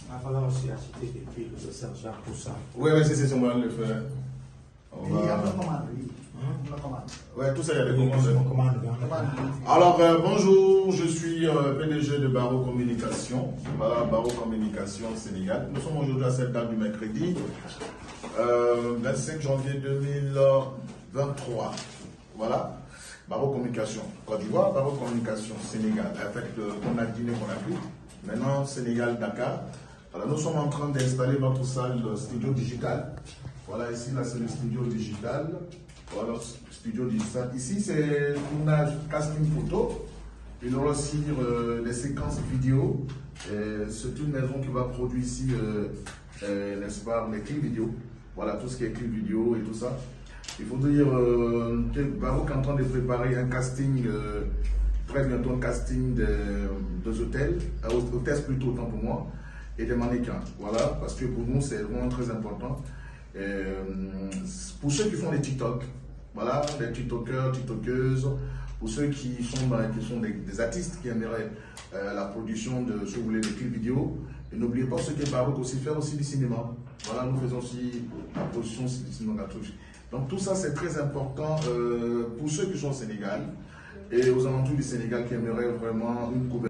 Il va falloir aussi acheter des piles de sergent pour ça. Oui, mais c'est moyen de le faire. Il y a une commande, oui. Oui, tout ça, il y a des Oui, commandes. Alors, bonjour, je suis PDG de Barreau Communication. Voilà, Barreau Communication Sénégal. Nous sommes aujourd'hui à cette date du mercredi, 25 janvier 2023. Voilà, Barreau Communication Côte d'Ivoire, Barreau Communication Sénégal. En fait, on a Guinée, on a pris. Maintenant, Sénégal, Dakar. Alors, nous sommes en train d'installer notre salle studio digital. Voilà, ici, là, c'est le studio digital. Voilà, studio digital. Ici, c'est une casting photo. Il y aura aussi des séquences vidéo. C'est une maison qui va produire ici, n'est-ce pas, les clips vidéo. Voilà, tout ce qui est clips vidéo et tout ça. Il faut dire que Barreau est en train de préparer un casting, très bientôt un casting des hôtels, hôtesses plutôt, autant pour moi, et des mannequins. Voilà, parce que pour nous, c'est vraiment très important. Pour ceux qui font des TikTok, voilà, des TikTokers, TikTokeuses, pour ceux qui sont des artistes qui aimeraient la production de, si vous voulez, des clips vidéo, et n'oubliez pas ce qu'est Barreau aussi, faire aussi du cinéma. Voilà, nous faisons aussi la production cinématographique. Donc tout ça c'est très important pour ceux qui sont au Sénégal et aux alentours du Sénégal qui aimeraient vraiment une couverture.